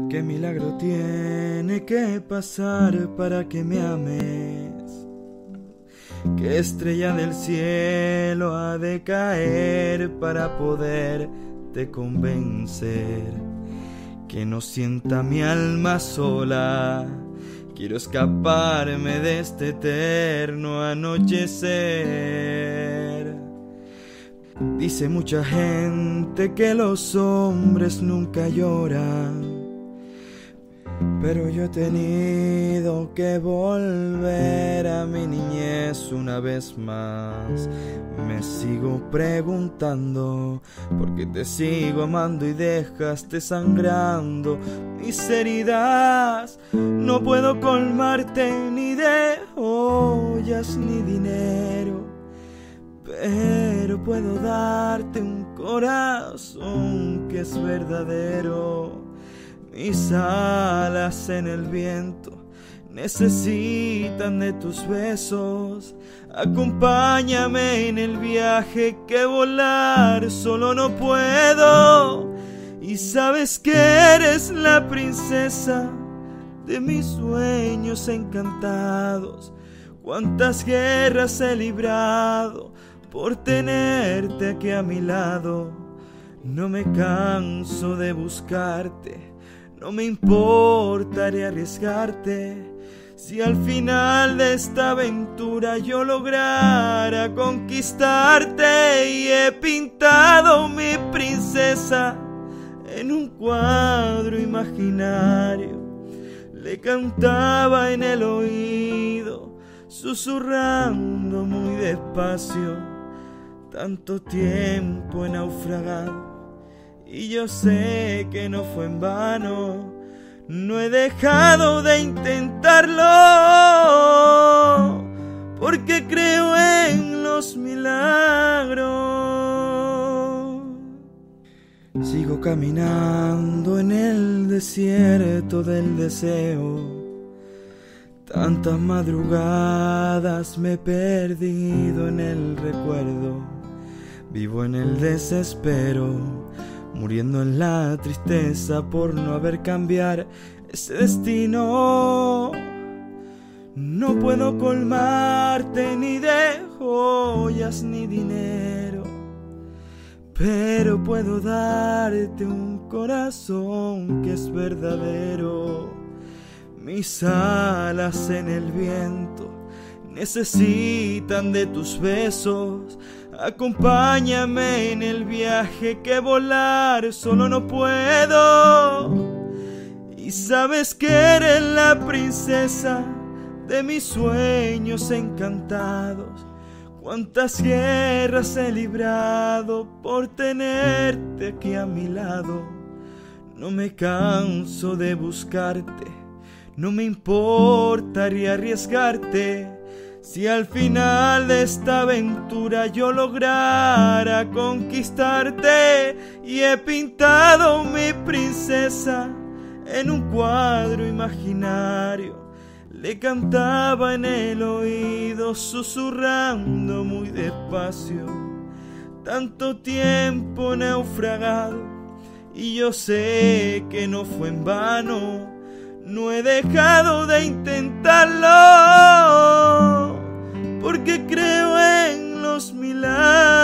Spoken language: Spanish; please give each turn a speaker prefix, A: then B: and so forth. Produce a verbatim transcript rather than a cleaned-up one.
A: ¿Qué milagro tiene que pasar para que me ames? ¿Qué estrella del cielo ha de caer para poderte convencer? Que no sienta mi alma sola, quiero escaparme de este eterno anochecer. Dice mucha gente que los hombres nunca lloran, pero yo he tenido que volver a mi niñez una vez más. Me sigo preguntando por qué te sigo amando y dejaste sangrando mis heridas. No puedo colmarte ni de joyas ni dinero, pero puedo darte un corazón que es verdadero. Mis alas en el viento necesitan de tus besos. Acompáñame en el viaje que volar solo no puedo. Y sabes que eres la princesa de mis sueños encantados. Cuántas guerras he librado por tenerte aquí a mi lado. No me canso de buscarte, no me importaría arriesgarte. Si al final de esta aventura yo lograra conquistarte. Y he pintado mi princesa en un cuadro imaginario. Le cantaba en el oído, susurrando muy despacio. Tanto tiempo he naufragado y yo sé que no fue en vano. No he dejado de intentarlo, porque creo en los milagros. Sigo caminando en el desierto del deseo. Tantas madrugadas me he perdido en el recuerdo. Vivo en el desespero, muriendo en la tristeza por no haber cambiar ese destino. No puedo colmarte ni de joyas ni dinero, pero puedo darte un corazón que es verdadero. Mis alas en el viento necesitan de tus besos. Acompáñame en el viaje que volar solo no puedo. Y sabes que eres la princesa de mis sueños encantados. Cuántas guerras he librado por tenerte aquí a mi lado. No me canso de buscarte, no me importaría arriesgarte. Si al final de esta aventura yo lograra conquistarte. Y he pintado mi princesa en un cuadro imaginario. Le cantaba en el oído, susurrando muy despacio. Tanto tiempo naufragado y yo sé que no fue en vano. No he dejado de intentarlo, porque creo en los milagros.